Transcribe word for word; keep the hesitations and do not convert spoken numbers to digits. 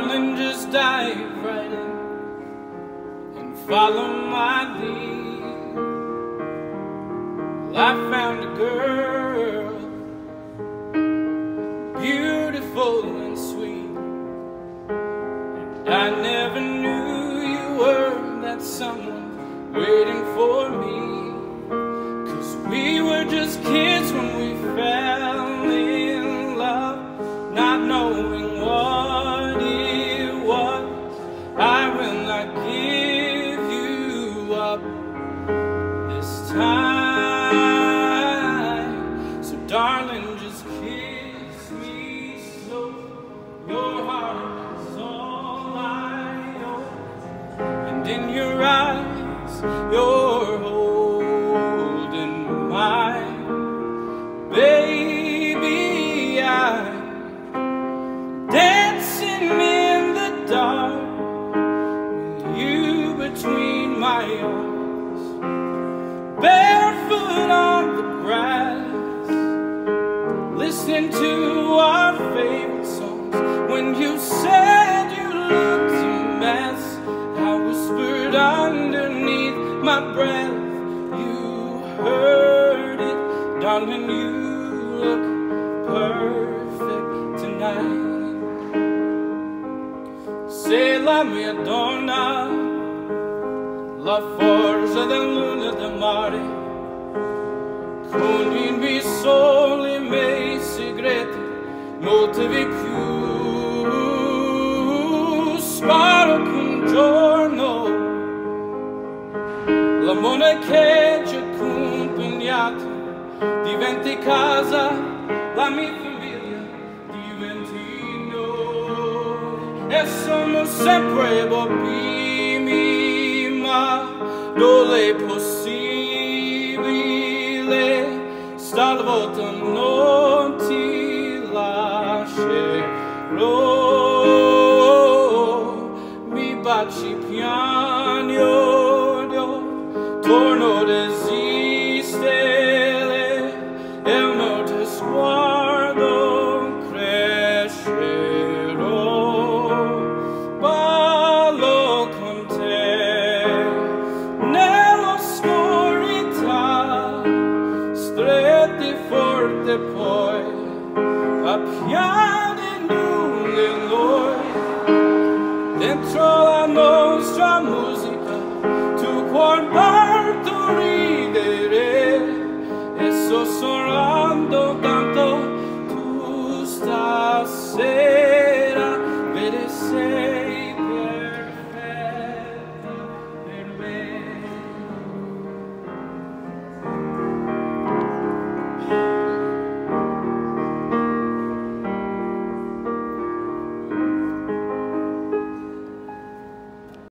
darling, just dive right in and follow my lead. Well, I found a girl, beautiful and sweet, and I never knew you were that someone waiting for me. 'Cause we were just kids when we fell in love, not knowing what it was. I will not give you up this time. So darling, just kiss me slow. Your heart is all I own, and in your eyes you're holding mine. Baby, I'm dancing in the dark with you between my arms, barefoot on the grass, listening to our favorite songs. When you said you looked a mess, I whispered underneath my breath, you heard it, darling, you look perfect tonight. Se la mia donna, la forza del luna del mare, con i miei soli, i miei segreti, molti di più. Sparo che un giorno l'amore che ci ha accompagnato diventi casa, la mia famiglia diventi noi. E sono sempre bambini, ma non è possibile, stavolta non ti lascerò. Mi baci piano, torno ad esistere, e un altro sguardo crescerò. Ballo con te nell'oscurità, stretti forte poi a piani nulli noi, dentro la notte